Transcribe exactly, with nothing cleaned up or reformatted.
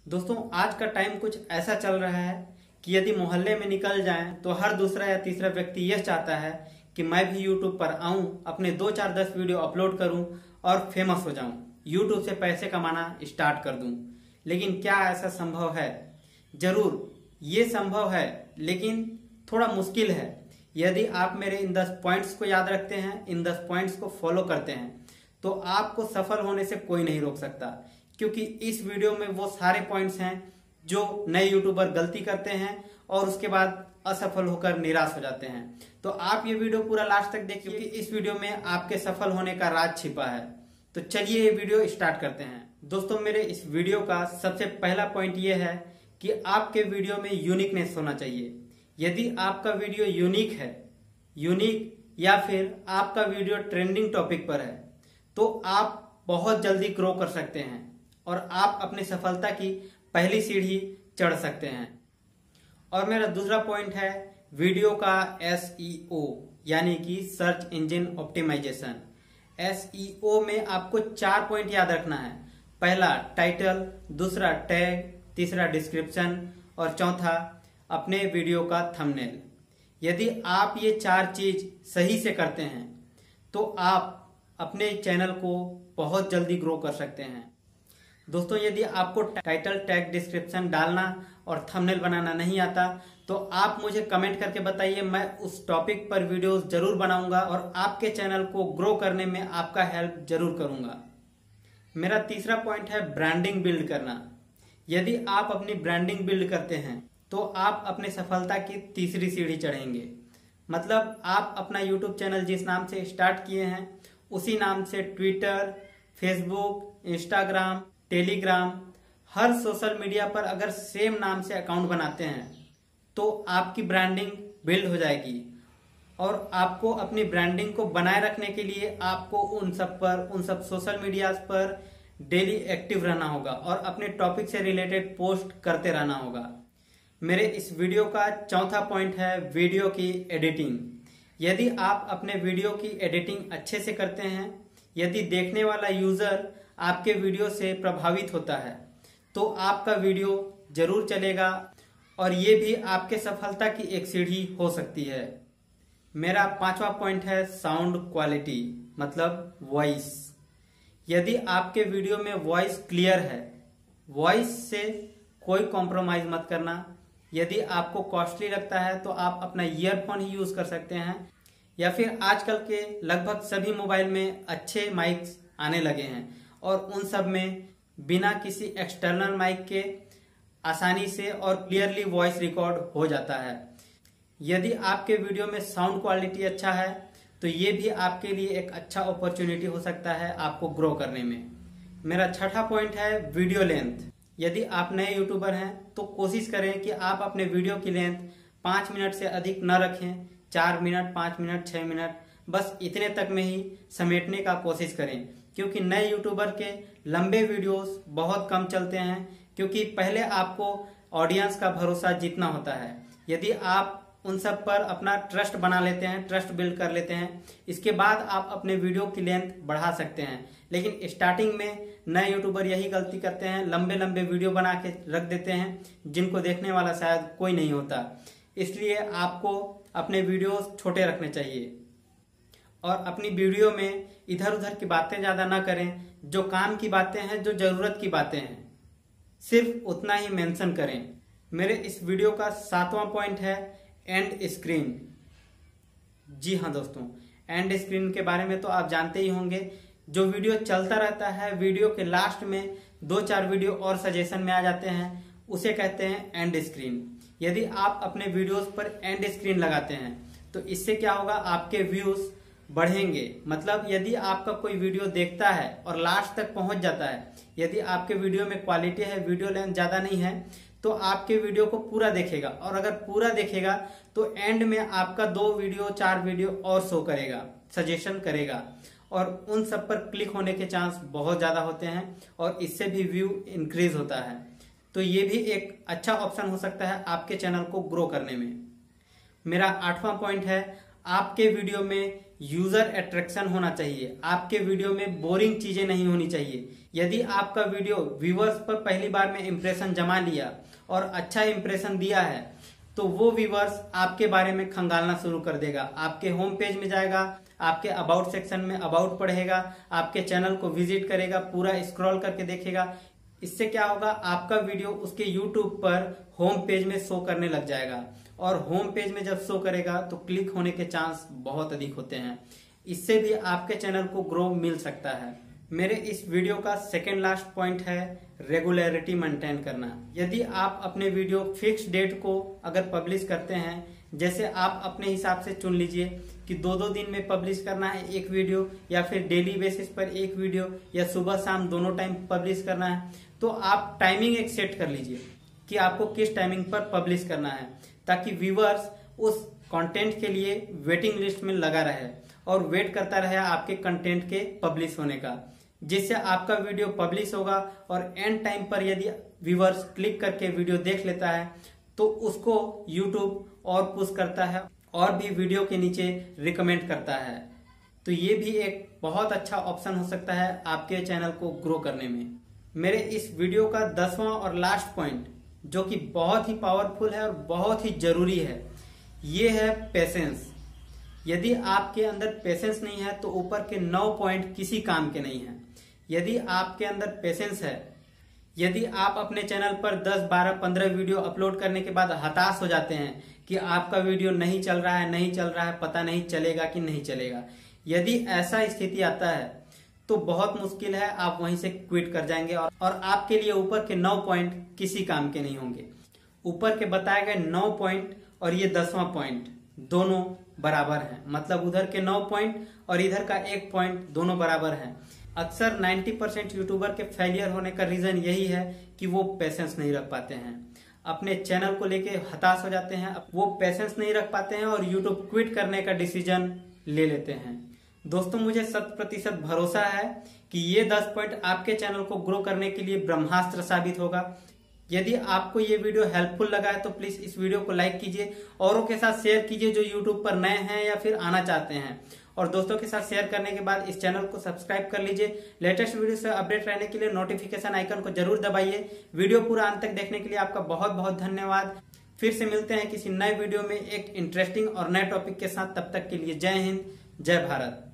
दोस्तों आज का टाइम कुछ ऐसा चल रहा है कि यदि मोहल्ले में निकल जाएं तो हर दूसरा या तीसरा व्यक्ति यह चाहता है कि मैं भी यूट्यूब पर आऊं, अपने दो चार दस वीडियो अपलोड करूं और फेमस हो जाऊं, यूट्यूब से पैसे कमाना स्टार्ट कर दूं। लेकिन क्या ऐसा संभव है? जरूर ये संभव है, लेकिन थोड़ा मुश्किल है। यदि आप मेरे इन दस पॉइंट्स को याद रखते हैं, इन दस पॉइंट्स को फॉलो करते हैं, तो आपको सफल होने से कोई नहीं रोक सकता। क्योंकि इस वीडियो में वो सारे पॉइंट्स हैं जो नए यूट्यूबर गलती करते हैं और उसके बाद असफल होकर निराश हो जाते हैं। तो आप ये वीडियो पूरा लास्ट तक देखिए, क्योंकि इस वीडियो में आपके सफल होने का राज छिपा है। तो चलिए ये वीडियो स्टार्ट करते हैं। दोस्तों मेरे इस वीडियो का सबसे पहला पॉइंट ये है कि आपके वीडियो में यूनिकनेस होना चाहिए। यदि आपका वीडियो यूनिक है, यूनिक या फिर आपका वीडियो ट्रेंडिंग टॉपिक पर है, तो आप बहुत जल्दी ग्रो कर सकते हैं और आप अपनी सफलता की पहली सीढ़ी चढ़ सकते हैं। और मेरा दूसरा पॉइंट है वीडियो का एस ई ओ यानी कि search engine optimisation. S E O में आपको चार पॉइंट याद रखना है। पहला टाइटल, दूसरा टैग, तीसरा डिस्क्रिप्शन और चौथा अपने वीडियो का थंबनेल। यदि आप ये चार चीज सही से करते हैं तो आप अपने चैनल को बहुत जल्दी ग्रो कर सकते हैं। दोस्तों यदि आपको टाइटल, टैग, डिस्क्रिप्शन डालना और थंबनेल बनाना नहीं आता तो आप मुझे कमेंट करके बताइए, मैं उस टॉपिक पर वीडियोस जरूर बनाऊंगा और आपके चैनल को ग्रो करने में आपका हेल्प जरूर करूंगा। मेरा तीसरा पॉइंट है ब्रांडिंग बिल्ड करना। यदि आप अपनी ब्रांडिंग बिल्ड करते हैं तो आप अपने सफलता की तीसरी सीढ़ी चढ़ेंगे। मतलब आप अपना यूट्यूब चैनल जिस नाम से स्टार्ट किए हैं उसी नाम से ट्विटर, फेसबुक, इंस्टाग्राम, टेलीग्राम, हर सोशल मीडिया पर अगर सेम नाम से अकाउंट बनाते हैं तो आपकी ब्रांडिंग बिल्ड हो जाएगी। और आपको अपनी ब्रांडिंग को बनाए रखने के लिए आपको उन सब पर उन सब सोशल मीडिया पर डेली एक्टिव रहना होगा और अपने टॉपिक से रिलेटेड पोस्ट करते रहना होगा। मेरे इस वीडियो का चौथा पॉइंट है वीडियो की एडिटिंग। यदि आप अपने वीडियो की एडिटिंग अच्छे से करते हैं, यदि देखने वाला यूजर आपके वीडियो से प्रभावित होता है तो आपका वीडियो जरूर चलेगा और ये भी आपके सफलता की एक सीढ़ी हो सकती है। मेरा पांचवा पॉइंट है साउंड क्वालिटी, मतलब वॉइस। यदि आपके वीडियो में वॉइस क्लियर है, वॉइस से कोई कॉम्प्रोमाइज मत करना। यदि आपको कॉस्टली लगता है तो आप अपना ईयरफोन ही यूज कर सकते हैं, या फिर आजकल के लगभग सभी मोबाइल में अच्छे माइक्स आने लगे हैं और उन सब में बिना किसी एक्सटर्नल माइक के आसानी से और क्लियरली वॉइस रिकॉर्ड हो जाता है। यदि आपके वीडियो में साउंड क्वालिटी अच्छा है तो ये भी आपके लिए एक अच्छा अपॉर्चुनिटी हो सकता है आपको ग्रो करने में। मेरा छठा पॉइंट है वीडियो लेंथ। यदि आप नए यूट्यूबर हैं तो कोशिश करें कि आप अपने वीडियो की लेंथ पाँच मिनट से अधिक न रखें। चार मिनट, पाँच मिनट, छः मिनट, बस इतने तक में ही समेटने का कोशिश करें। क्योंकि नए यूट्यूबर के लंबे वीडियोस बहुत कम चलते हैं, क्योंकि पहले आपको ऑडियंस का भरोसा जीतना होता है। यदि आप उन सब पर अपना ट्रस्ट बना लेते हैं, ट्रस्ट बिल्ड कर लेते हैं, इसके बाद आप अपने वीडियो की लेंथ बढ़ा सकते हैं। लेकिन स्टार्टिंग में नए यूट्यूबर यही गलती करते हैं, लंबे लंबे वीडियो बना के रख देते हैं जिनको देखने वाला शायद कोई नहीं होता। इसलिए आपको अपने वीडियो छोटे रखने चाहिए और अपनी वीडियो में इधर उधर की बातें ज्यादा ना करें। जो काम की बातें हैं, जो जरूरत की बातें हैं, सिर्फ उतना ही मेंशन करें। मेरे इस वीडियो का सातवां पॉइंट है एंड स्क्रीन। जी हाँ दोस्तों, एंड स्क्रीन के बारे में तो आप जानते ही होंगे। जो वीडियो चलता रहता है, वीडियो के लास्ट में दो चार वीडियो और सजेशन में आ जाते हैं, उसे कहते हैं एंड स्क्रीन। यदि आप अपने वीडियोस पर एंड स्क्रीन लगाते हैं तो इससे क्या होगा, आपके व्यूज बढ़ेंगे। मतलब यदि आपका कोई वीडियो देखता है और लास्ट तक पहुंच जाता है, यदि आपके वीडियो में क्वालिटी है, वीडियो लेंथ ज्यादा नहीं है, तो आपके वीडियो को पूरा देखेगा। और अगर पूरा देखेगा तो एंड में आपका दो वीडियो, चार वीडियो और शो करेगा, सजेशन करेगा और उन सब पर क्लिक होने के चांस बहुत ज्यादा होते हैं और इससे भी व्यू इंक्रीज होता है। तो ये भी एक अच्छा ऑप्शन हो सकता है आपके चैनल को ग्रो करने में। मेरा आठवां पॉइंट है आपके वीडियो में यूजर अट्रैक्शन होना चाहिए। आपके वीडियो में बोरिंग चीजें नहीं होनी चाहिए। यदि आपका वीडियो व्यूअर्स पर पहली बार में इंप्रेशन जमा लिया और अच्छा इंप्रेशन दिया है तो वो व्यूअर्स आपके बारे में खंगालना शुरू कर देगा। आपके होम पेज में जाएगा, आपके अबाउट सेक्शन में अबाउट पढ़ेगा, आपके चैनल को विजिट करेगा, पूरा स्क्रॉल करके देखेगा। इससे क्या होगा, आपका वीडियो उसके यूट्यूब पर होम पेज में शो करने लग जाएगा और होम पेज में जब शो करेगा तो क्लिक होने के चांस बहुत अधिक होते हैं। इससे भी आपके चैनल को ग्रो मिल सकता है। मेरे इस वीडियो का सेकेंड लास्ट पॉइंट है रेगुलरिटी मेंटेन करना। यदि आप अपने वीडियो फिक्स डेट को अगर पब्लिश करते हैं, जैसे आप अपने हिसाब से चुन लीजिए कि दो दो दिन में पब्लिश करना है एक वीडियो, या फिर डेली बेसिस पर एक वीडियो, या सुबह शाम दोनों टाइम पब्लिश करना है, तो आप टाइमिंग एक सेट कर लीजिए कि आपको किस टाइमिंग पर पब्लिश करना है, ताकि व्यूअर्स उस कंटेंट के लिए वेटिंग लिस्ट में लगा रहे और वेट करता रहे आपके कंटेंट के पब्लिश होने का, जिससे आपका वीडियो पब्लिश होगा और एंड टाइम पर यदि व्यूअर्स क्लिक करके वीडियो देख लेता है तो उसको यूट्यूब और पुश करता है और भी वीडियो के नीचे रिकमेंड करता है। तो ये भी एक बहुत अच्छा ऑप्शन हो सकता है आपके चैनल को ग्रो करने में। मेरे इस वीडियो का दसवां और लास्ट पॉइंट, जो कि बहुत ही पावरफुल है और बहुत ही जरूरी है, ये है पेशेंस। यदि आपके अंदर पेशेंस नहीं है तो ऊपर के नौ पॉइंट किसी काम के नहीं है। यदि आपके अंदर पेशेंस है, यदि आप अपने चैनल पर दस, बारह, पंद्रह वीडियो अपलोड करने के बाद हताश हो जाते हैं कि आपका वीडियो नहीं चल रहा है नहीं चल रहा है पता नहीं चलेगा कि नहीं चलेगा, यदि ऐसा स्थिति आता है तो बहुत मुश्किल है, आप वहीं से क्विट कर जाएंगे और, और आपके लिए ऊपर के नौ पॉइंट किसी काम के नहीं होंगे। ऊपर के बताए गए नौ पॉइंट और ये दसवां पॉइंट दोनों बराबर हैं, मतलब उधर के नौ पॉइंट और इधर का एक पॉइंट दोनों बराबर हैं। अक्सर नब्बे परसेंट यूट्यूबर के फेलियर होने का रीजन यही है कि वो पेशेंस नहीं रख पाते हैं, अपने चैनल को लेके हताश हो जाते हैं, वो पेशेंस नहीं रख पाते हैं और यूट्यूब क्विट करने का डिसीजन ले लेते हैं। दोस्तों, मुझे शत प्रतिशत भरोसा है कि ये दस पॉइंट आपके चैनल को ग्रो करने के लिए ब्रह्मास्त्र साबित होगा। यदि आपको ये वीडियो हेल्पफुल लगा है तो प्लीज इस वीडियो को लाइक कीजिए, औरों के साथ शेयर कीजिए जो यूट्यूब पर नए हैं या फिर आना चाहते हैं, और दोस्तों के साथ शेयर करने के बाद इस चैनल को सब्सक्राइब कर लीजिए। लेटेस्ट वीडियो से अपडेट रहने के लिए नोटिफिकेशन आइकन को जरूर दबाइए। वीडियो पूरा अंत तक देखने के लिए आपका बहुत बहुत धन्यवाद। फिर से मिलते हैं किसी नए वीडियो में एक इंटरेस्टिंग और नए टॉपिक के साथ। तब तक के लिए जय हिंद, जय भारत।